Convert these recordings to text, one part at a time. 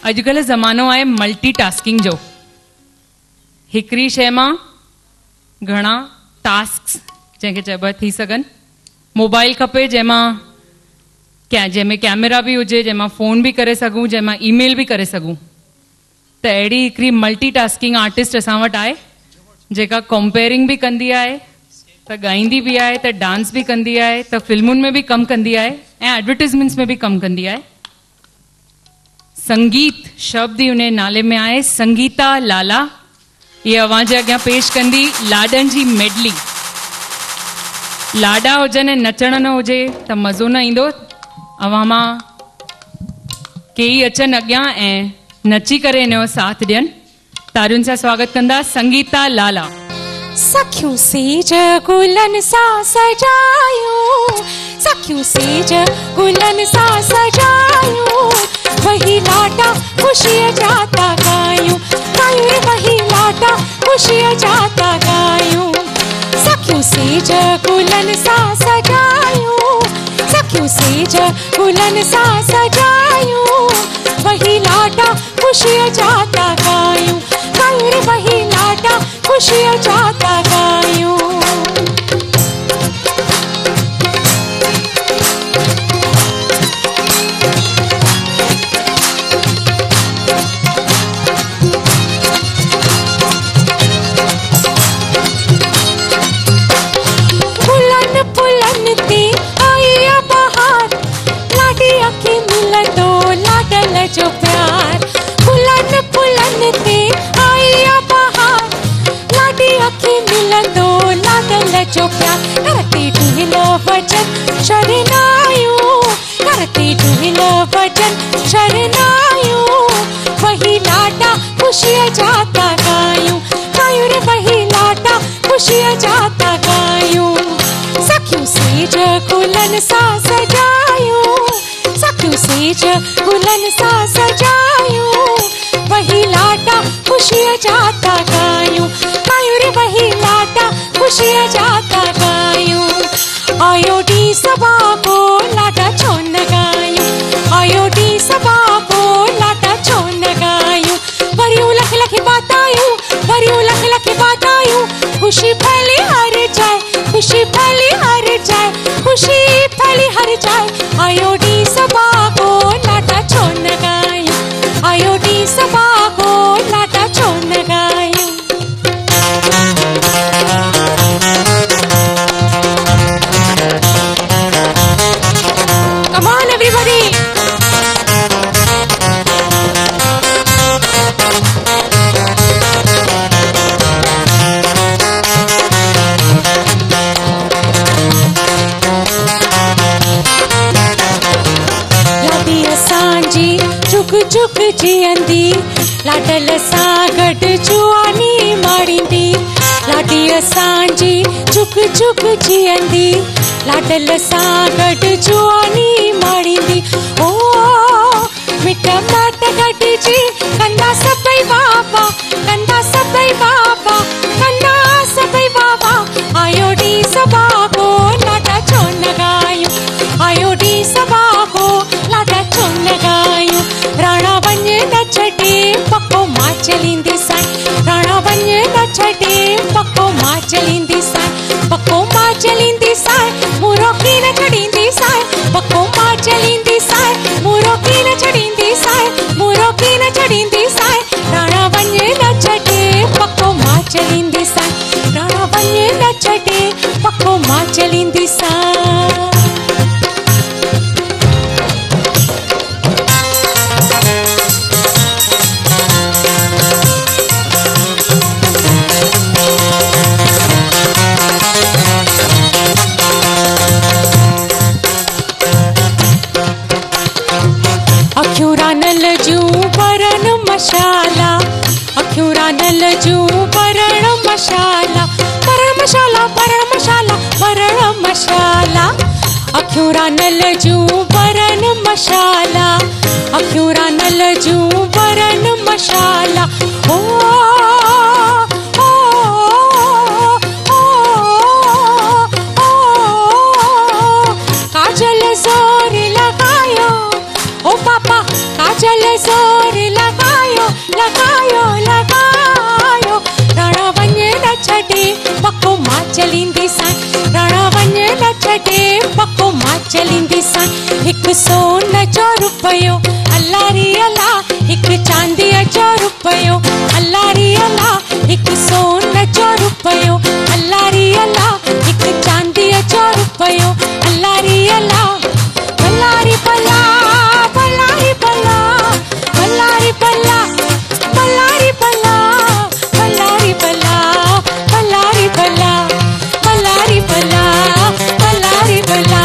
अॼुकल्ह ज़मानो आहे मल्टीटास्किंग जो। हिकिड़ी शइ मां घणा टास्क जंहिंखे चइबो थी सघनि। मोबाइल खपे जंहिंमें कैमरा बि हुजे, जंहिंमां फ़ोन बि करे सघूं, जंहिंमां ईमेल बि करे सघूं। त अहिड़ी हिकिड़ी मल्टीटास्किंग आर्टिस्ट असां वटि आहे जेका कंपेयरिंग बि कंदी आहे, त ॻाईंदी बि आहे, त डांस बि कंदी आहे, त फिल्मुनि में बि कमु कंदी आहे ऐं एडवर्टाइज़मेंट्स में बि कमु कंदी आहे। संगीत शब्द ई उन नाले में आहे, संगीता लाला। ये अव्हां जे अॻियां पेश कंदी लाॾनि जी मेडली। लाॾा हुजनि ऐं नचण न हुजे त मज़ो न ईंदो। अव्हां मां केई अचनि अॻियां ऐं नची करे इन जो साथ ॾियनि। तारियुनि सां स्वागत कंदा संगीता लाला। सखियूं सेज गुलन सा सजायूं, सखियूं सेज गुलन सा सजायूं, वही लाटा खुशी जाता गायूं, गायूं वही लाटा खुशी जाता गायूं। सखियूं सेज गुलन सा सजायूं, सखियूं सेज गुलन सा सजायूं, वही लाटा खुशी जाता गायूं, गायूं वही लाटा खुशी जाता गायूं। पुलन पुलन ते आई बहार, लाडी अखी मिल दो लाडल जो प्यार। पुलन पुलन ते आई बहार, लाडी अखी मिल दो लाडल जो प्यार। करते ढूल वजन शरणायूं, करते ढूल वजन शरणायूं, वही लाडा खुशी जाता गायूं, गायूं रे वही लाडा खुशी जाता गायूं। सखियूं सेज गुलन सा सजायूं, सखियूं सेज गुलन सा सजायूं, वही लाडा खुशी जाता गायूं, गायूं रे वही लाडा खुशी जाता गायूं। आयो डी सबा को लाडा छोन गायूं, आयो डी सबा को लाडा छोन गायूं, वरियूं लख लख बातायूं, वरियूं लख लख बातायूं, खुशी फैली हर जाए, खुशी फैली हर जाए, खुशी फैली हर जाए। आयो डी सबा को लाडा छोन गायूं, आयो डी सबा को लाडा छोन गायूं। Come on everybody. लाडी असांजी चुक चुक जियंदी, लाडल सां गॾु जुआनी माणींदी। लाडी असांजी चुक चुक जियंदी, लाडल सां गॾु जुआनी माणींदी। ओ मिट माट गॾिजी कंदा सभई बाबा, कंदा सभई बाबा, कंदा सभई बाबा। आयो डी सबा को लाडा छोन गायूं, आयो डी सबा को लाडा छोन गायूं। राणा वञ न छॾे पको मां चलींदी साईं, राणा वञ न छॾे पको मां चलींदी साईं, पको मां चलींदी साईं, मूरो की न छॾींदी साईं, पको मां चलींदी साईं, मूरो की न छॾींदी साईं, मूरो की न छॾींदी साईं। राणा वञ न छॾे पको मां चलींदी साईं, राणा वञ न छॾे पको मां चलींदी साईं। अखियूं रानल जूं बरन मशाला, अखियूं रानल जूं बरण मशाला, बरण मशाला, बरण मशाला, बरण मशाला। अखियूं रानल जूं बरन मशाला, अखियूं रानल जूं बरन मशाला। ओ ओ ओ ओ काजल जोर लगायो, ओ पापा काजल जोर लगायो लगायो राणा वञे न छॾे पको मां चलींदी सां राणा वञे न छॾे पको मां चलींदी सां हिकु सोन जो रुपयो अल्लाह री अल्लाह हिकु चांदीअ जो रुपयो अल्लाह री अल्लाह हिकु सोन जो रुपयो अल्लाह री अल्लाह हिकु चांदीअ जो रुपयो अल्लाह री अल्लाह भला री भला भला री भला भला री भला भला री भला भला री भला भला री भला भला री भला भला री भला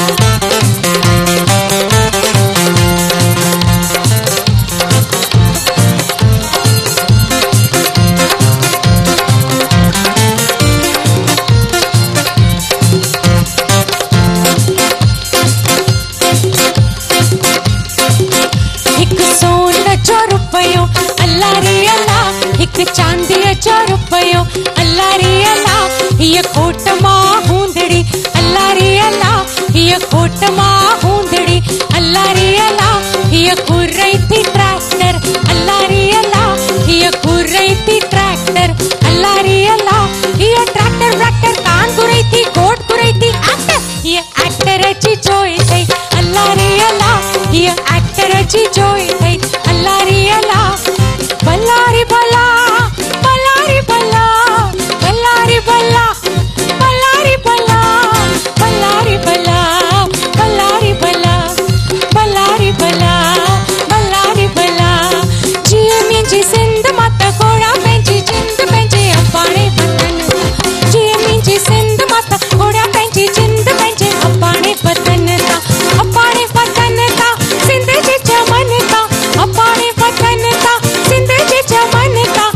चांदीअ जो रुपयो अल्लाह री अल्लाह हीअ खोट मां हूंदड़ी अल्लाह री अल्लाह हीअ खोट मां हूंदड़ी अल्लाह री अल्लाह हीअ घुरई थी ट्रैक्टर अल्लाह री अल्लाह हीअ घुरई थी ट्रैक्टर अल्लाह री अल्लाह हीअ ट्रैक्टर व्रैक्टर कान घुरई थी घोट घुरई थी एक्टर हीअ एक्टर अची जोई अथई अल्लाह री अल्लाह हीअ एक्टर अची जोई अथई अल्लाह री अल्लाह भला री भला भला री भला भला री भला भला री भला भला री भला भला री भला भला री भला भला री भला जीअ मुंहिंजी सिंध मां त घोड़ा पंहिंजी जिंद पंहिंजे अबाणे वतन जीअ मुंहिंजी सिंध मां त घोड़ा पंहिंजी जिंद पंहिंजे अबाणे वतन तां अबाणे वतन तां सिंध जे चमन तां अबाणे वतन तां सिंध जे चमन तां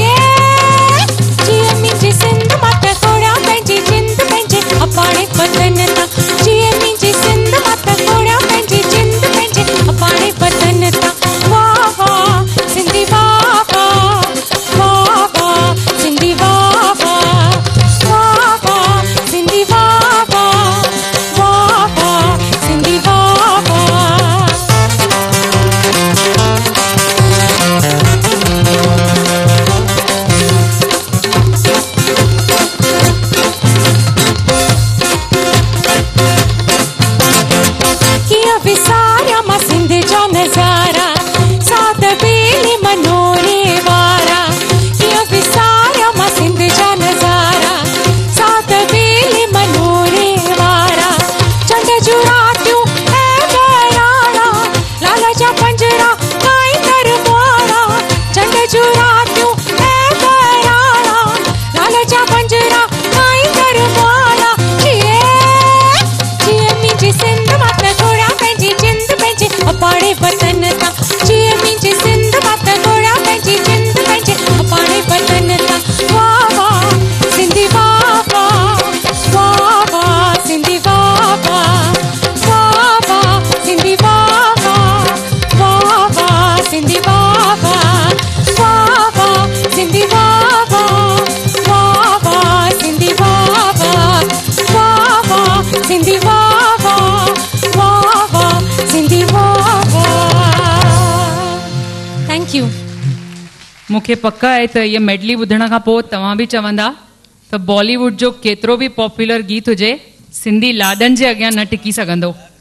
जीअं मुंहिंजी सिंध मां त घोड़ा पंहिंजी जिंद पंहिंजे अबाणे वतन तां जीअं मुंहिंजी सिंध मां त घोड़ा पंहिंजी जिंद पंहिंजे अबाणे वतन तां वाह वाह सिंधी वाह वाह वाह वाह सिंधी वाह वाह वाह वाह सिंधी वाह वाह वाह वाह सिंधी वाह वाह कीअं विसारिया मां सिंध जा नज़ारा साद बेली मनोरे वारा कीअं विसारिया मां सिंध जा नज़ारा साद बेली मनोरे वारा चंड जूं रातियूं ऐं बहिराणा लाल जा पंजरा गाईंदड़ ॿुआरा चंड जूं रातियूं ऐं बहिराणा लाल जा पंजरा गाईंदड़ ॿुआरा जीअं मुंहिंजी सिंध मां त घोड़ा पंहिंजी जिंद पंहिंजे अबाणे वतन तां जीअं मुंहिंजी सिंध मां त घोड़ा पंहिंजी जिंद पंहिंजे अबाणे वतन तां वाह वाह सिंधी वाह वाह वाह वाह सिंधी वाह वाह वाह वाह सिंधी वाह वाह वाह वाह सिंधी वाह वाह वाह वाह सिंधी वाह वाह वाह वाह सिंधी वाह वाह वाह वाह सिंधी वाह वाह वाह वाह सिंधी वाह वाह थैंक यू मूंखे पक आहे त इहा मेडली ॿुधण खां पोइ तव्हां बि चवंदा त बॉलीवुड जो केतिरो बि पॉपुलर गीत हुजे सिंधी लाॾनि जे अॻियां न टिकी सघंदो।